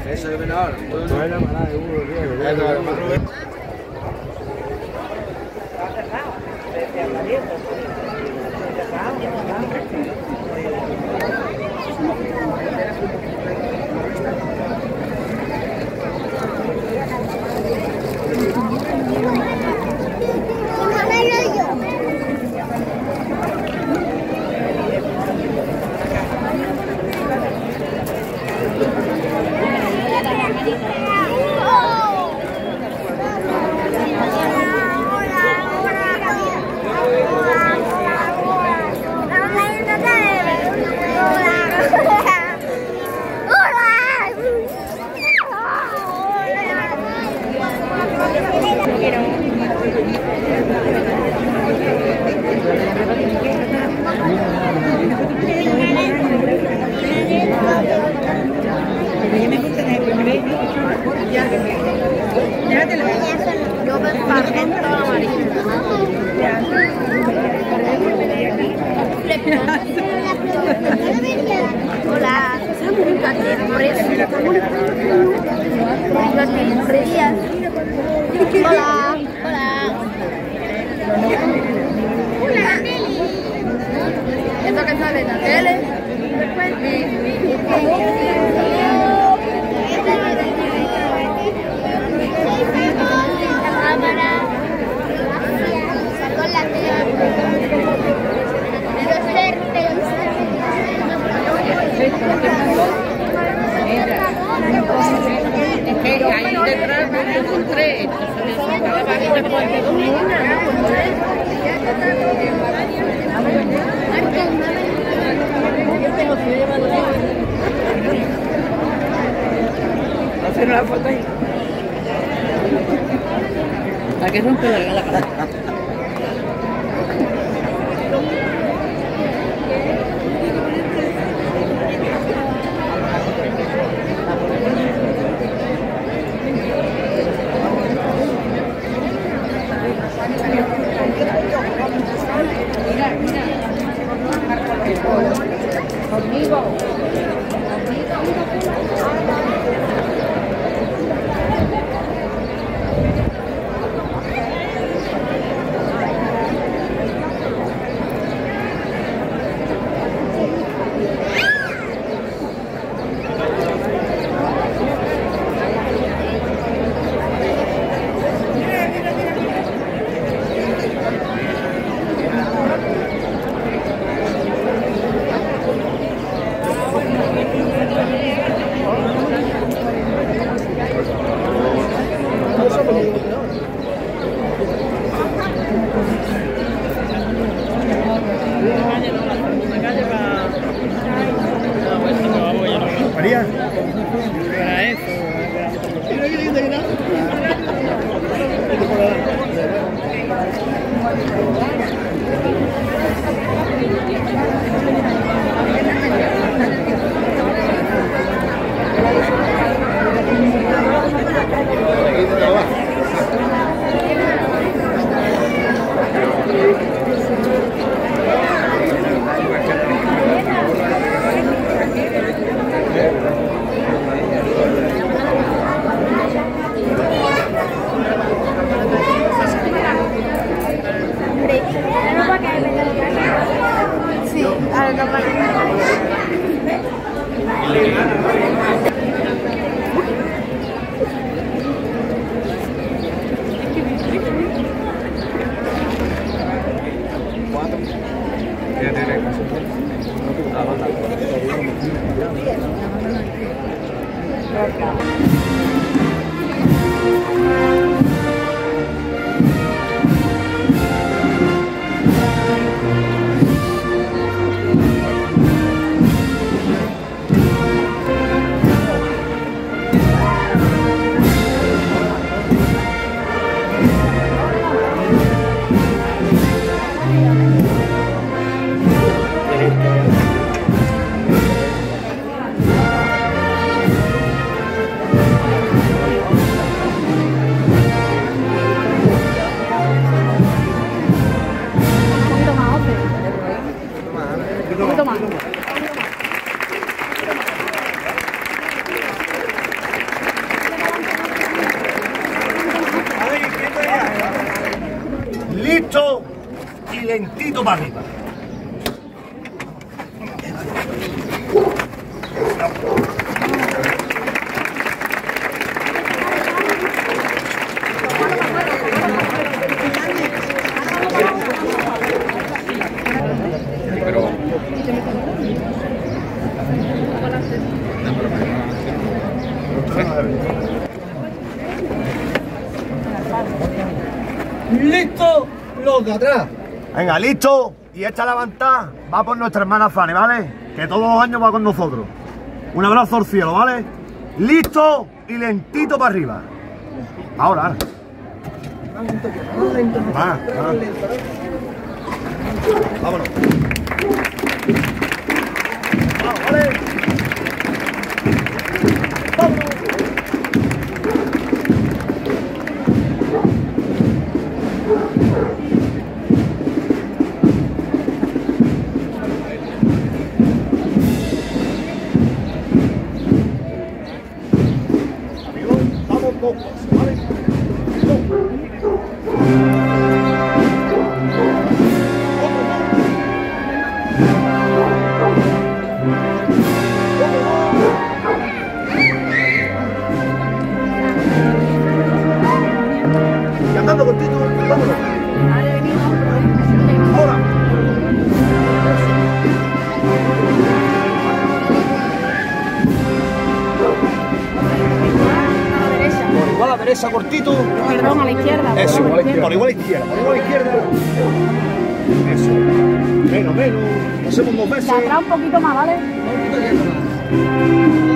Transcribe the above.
Eso es menor. Bueno, para de uno, tío. Hola, hola, Nelly. ¿Esto que sale en la tele? Con la Es que ahí detrás me encontré, entonces me faltaba y después me una. ¿Hacer una foto ahí? ¿A qué rompe la cara? María. Hombre, lentito para arriba. ¡Listo! Los de atrás. Venga, listo. Y esta levantada va por nuestra hermana Fanny, ¿vale? Que todos los años va con nosotros. Un abrazo al cielo, ¿vale? Listo y lentito para arriba. Ahora. Va. Vámonos. Vamos, ¿vale? Vámonos. Y andando cortito, vámonos. Ahora. Por igual a la derecha, cortito. Perdón, a la izquierda. Eso, por igual a izquierda, por igual a izquierda. Eso. Menos. Hacemos 2 veces. De atrás un poquito más, ¿vale? Un poquito más.